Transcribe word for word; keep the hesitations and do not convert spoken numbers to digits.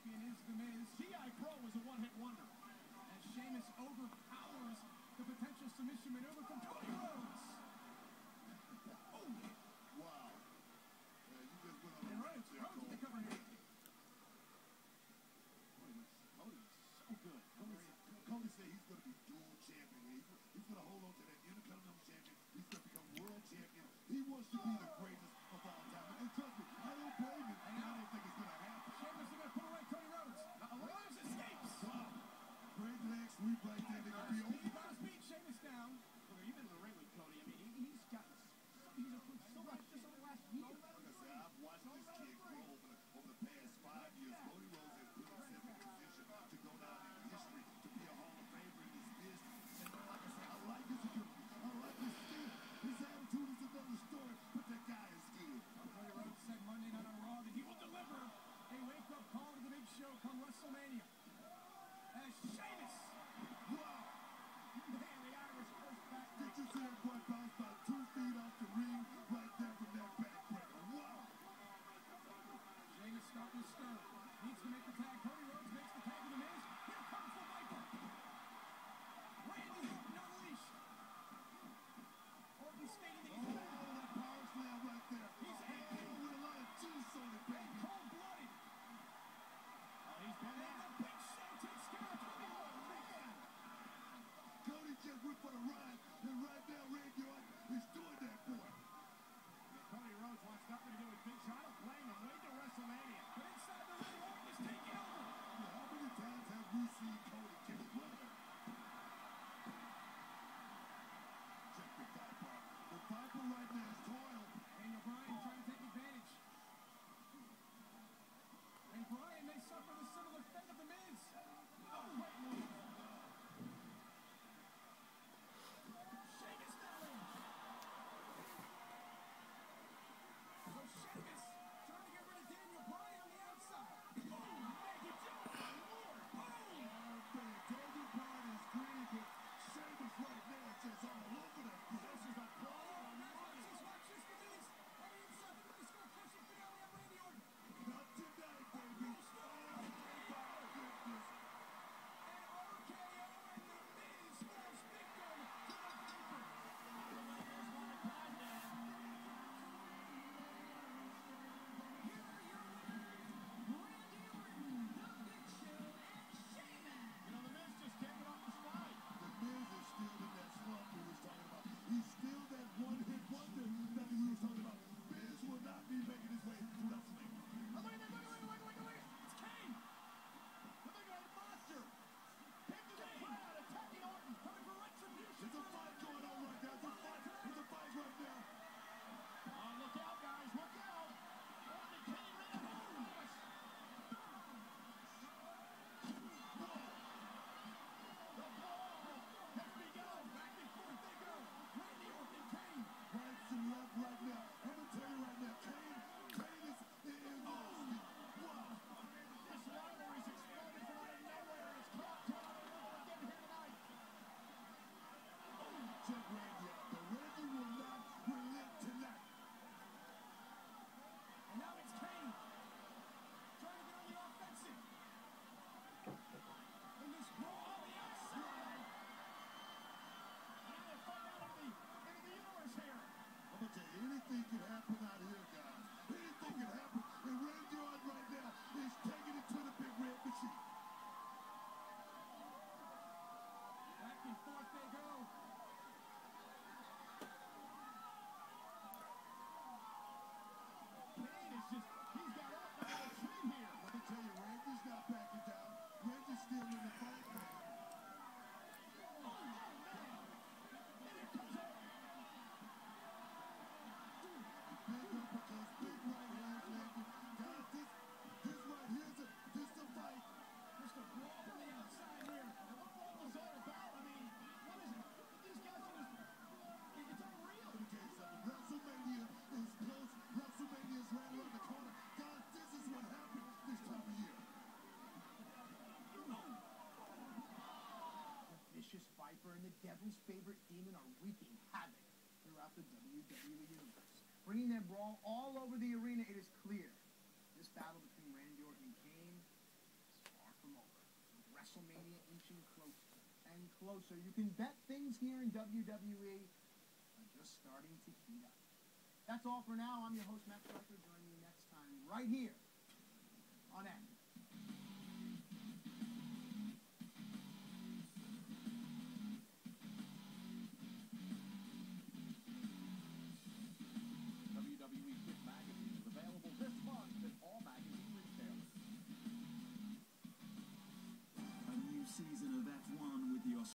champion is The Miz. G I Pro was a one-hit wonder. As Sheamus overpowers the potential submission maneuver from Cody Rhodes. Oh! Wow. Yeah, you just went on And a Rhodes, rant there, Rhodes with the Cole. cover here. Cody was, Cody was so good. Cody, Cody said he's going to be dual champion. He's, he's going to hold on to that Intercontinental champion. He's going to become world champion. He wants to be the greatest of all time. And trust me, I don't blame him. And I don't think it's going to happen. Sheamus is going to put away Cody Rhodes. Uh, Rhodes escapes. Wow. Great leg sweep right there. They're going to be over. He's got to beat Sheamus down. Look, you've been in the ring with Cody. I mean, he, he's gotten he's improved so much just over the last year. Like I said, I've watched this kid grow over the, over the past five years. Cody Rhodes has put himself in position to go down in history, to be a Hall of Famer in this business. And like I said, I like his ability. I like his skill. His attitude is another story, but that guy is skilled. Cody Rhodes said Monday night on Raw that he will deliver a wake-up call to the big show come WrestleMania. As Sheamus, Wow. man, the Irish first back. Did you see that boy bounce about two feet off the ring right there from that backbreaker? Wow. Sheamus starting to stir. Needs to make the tag. Cody Rhodes makes the tag to The Miz. Here comes the Viper. Randy Orton unleashed. Orton stating that he's Oh, that power slam right there. He's angry. Oh, with a lot of juice on it, baby. cold-blooded. Oh, he's been And there. the Big Show takes care of Cody Rhodes. Man. Cody just went for the ride, and right now Randy Orton is doing that for him. Cody Rhodes wants nothing to do with Big Show. I don't blame him. Wait till WrestleMania. But inside the ring, Orton is taking over. Yeah, how many times have we seen Cody get run? Check the Viper. The Viper right now is toiled. Daniel Bryan trying to take advantage. And Bryan may suffer the similar fate of The Miz. Oh, great move. Sheamus now in. So Sheamus trying to get rid of Daniel Bryan on the outside. Oh, Maggie Jones. Lord. Oh. Oh, man, Daniel Bryan is green, but Sheamus right now is just all over that place. This is a play on money. Watch this, watch this, The Miz. On the inside, they're going to score a crushing finale on Randy Orton. Not tonight, baby. Oh, my goodness. And R K O and The Miz falls victim to the Viper. The Lakers want to climb down. Here are your winners, Randy Orton, The Big Show, and Sheamus. You know, The Miz just can't get off the slide. The Miz is still in that slump we was talking about. He's still that one-hit wonder that we was talking about. Miz will not be making his way to WrestleMania. Oh, look at that, look at that, look at that, look at that. It's Kane. The big-eyed monster. Into the crowd, attacking Orton, coming for retribution. There's a fight going on right now. There's a fight. There's a fight right now. Oh, look out, guys, look out. Orton and Kane ran a home. The brawl has begun. Back and forth they go. Randy Orton and Kane. Right and left right now. I'm going to tell you right now, Kane, Kane is, is nasty. Wow. This rivalry's exploded from out of nowhere, and it's caught on over again here tonight. Check Randy out. The Randy will not relent tonight. And now it's Kane. Trying to get on the offensive. In this brawl on the outside. And now they're fighting out into the, into the universe here. I'm going to tell you, anything can happen out here, guys. Anything can happen. And Randy Orton right now is taking it to the big red machine. Back and forth they go. Kane is just, he's got off the whole tree here. Let me tell you, Randy's not backing down. Randy's still in the fight, man. Oh, oh, man. And here comes Orton. Big uppercuts, big right hands landing. Guys, this, this right here's a, this is a fight. Just a brawl from the outside here. And what all this all about? I mean, what is it? These guys are just, it's unreal. Let me tell you something. WrestleMania is close. WrestleMania is right around the corner. Guys, this is what happens this time of year. The vicious Viper and the Devil's favorite demon are wreaking havoc throughout the W W E universe. Bringing their brawl all over the arena, it is clear. This battle between Randy Orton and Kane WrestleMania inching closer and closer. You can bet things here in W W E are just starting to heat up. That's all for now. I'm your host, Matt Striker. Join me next time right here on X.